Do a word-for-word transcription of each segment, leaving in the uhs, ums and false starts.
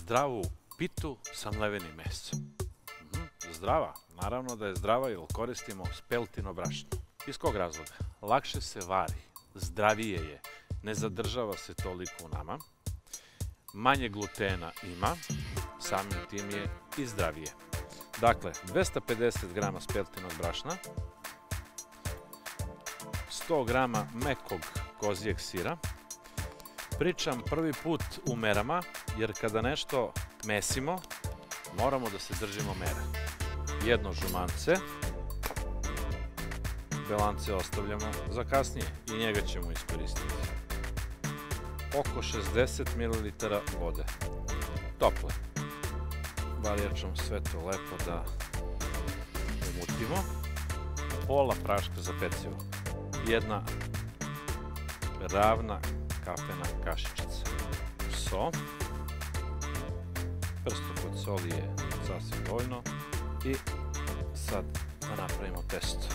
zdravu pitu sa mlevenim mesom. Mhm, zdrava, naravno da je zdrava jer koristimo speltino brašno. Iz kog razloga? Lakše se vari, zdravije je, ne zadržava se toliko u nama, manje glutena ima, samim tim je i zdravije. Dakle, dvesta pedeset grama speltinog brašna, sto grama mekog kozijeg sira. Pričam prvi put u merama, jer kada nešto mesimo, moramo da se držimo mera. Jedno žumance, belance ostavljamo za kasnije i njega ćemo iskoristiti. Oko šezdeset mililitara vode, tople. Baljačom sve to lepo da umutimo. Pola praška za pecivo, jedna ravna kafena kašičica. So, prst od soli je sasvim dovoljno i sad da napravimo testo.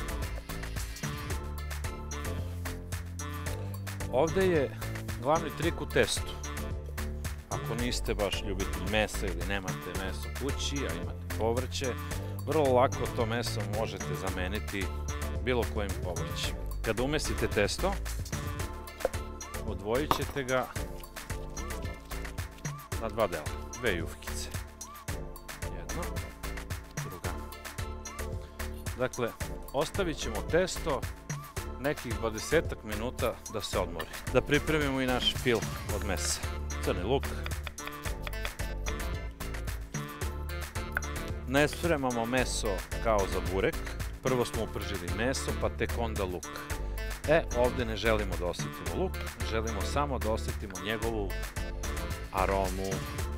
Ovde je glavni trik u testu. Ako niste baš ljubitelj mesa ili nemate meso kući, a imate povrće, vrlo lako to meso možete zameniti bilo kojim povrćem. Kada umesite testo, odvojit ćete ga na dva dela, dve jufkice. Jedna, druga. Dakle, ostavit ćemo testo nekih dvadesetak minuta da se odmori. Da pripremimo i naš fil od mesa. Crni luk. Ne spremamo meso kao za burek. Prvo smo upržili meso, pa tek onda luk. E, ovde ne želimo da osjetimo luk, želimo samo da osjetimo njegovu aromu.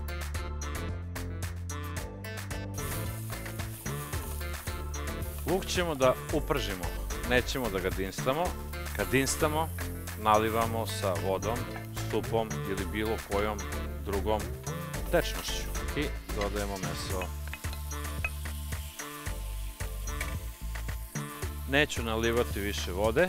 Luk ćemo da upržimo, nećemo da ga dinstamo. Kad dinstamo, nalivamo sa vodom, supom ili bilo kojom drugom tečnošću i dodajemo meso. Neću nalivati više vode,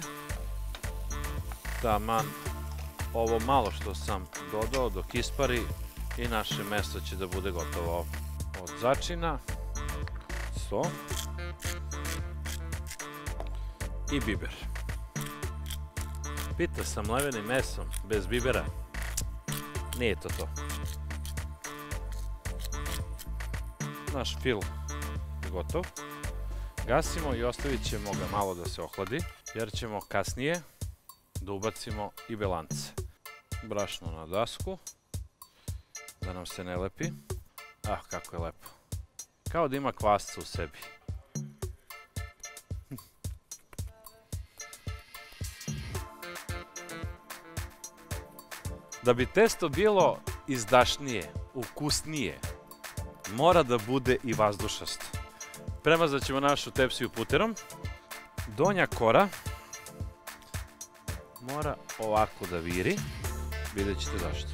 taman ovo malo što sam dodao dok ispari i naše meso će da bude gotovo. Od začina, so i biber. Pita sa mlevenim mesom bez bibera, nije to to. Naš fil je gotov. Gasimo i ostavit ćemo ga malo da se ohladi, jer ćemo kasnije da ubacimo i belance. Brašno na dasku, da nam se ne lepi. Ah, kako je lepo. Kao da ima kvasca u sebi. Da bi testo bilo izdašnije, ukusnije, mora da bude i vazdušasto. Premazat ćemo našu tepsiju puterom. Donja kora mora ovako da viri. Vidjet ćete zašto.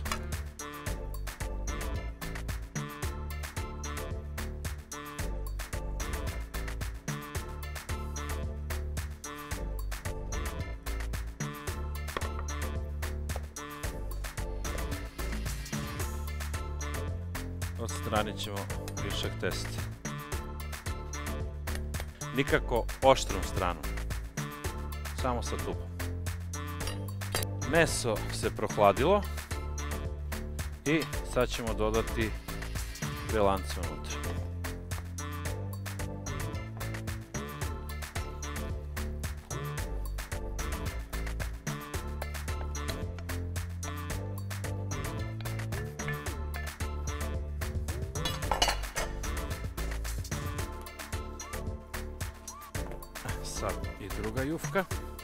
Odstranit ćemo višak testa. Nikako oštrom stranom, samo sa tubom. Meso se prohladilo i sad ćemo dodati belance unutra. Sad i druga jufka.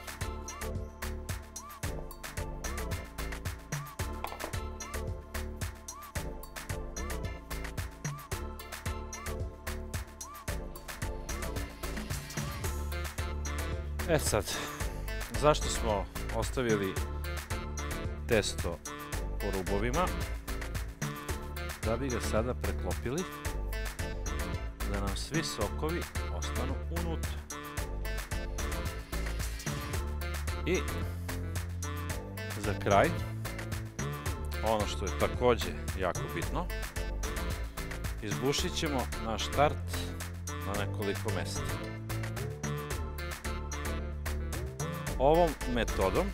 E sad, zašto smo ostavili testo po rubovima? Da bi ga sada preklopili, da nam svi sokovi ostanu unutra. I za kraj, ono što je takođe jako bitno, Izbušit ćemo naš tart na nekoliko mesta. Ovom metodom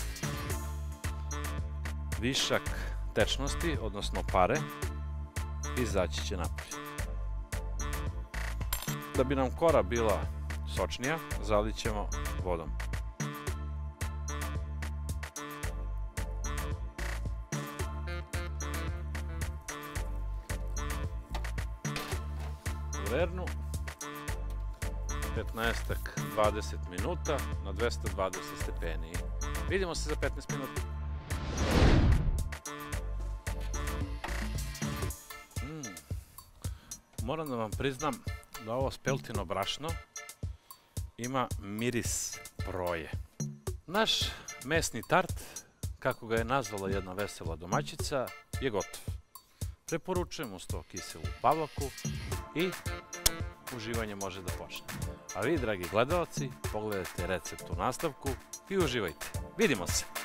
višak tečnosti, odnosno pare, izaći će napolje. Da bi nam kora bila sočnija, zalit ćemo vodom. U vernu petnaest do dvadeset minuta na dvesta dvadeset stepeni. Vidimo se za petnaest minuta. Mm. Moram da vam priznam da ovo speltino brašno ima miris proje. Naš mesni tart, kako ga je nazvala jedna vesela domaćica, je gotov. Preporučujem uz to kiselu pavlaku i uživanje može da počne. A vi, dragi gledalci, pogledajte recept u nastavku i uživajte. Vidimo se!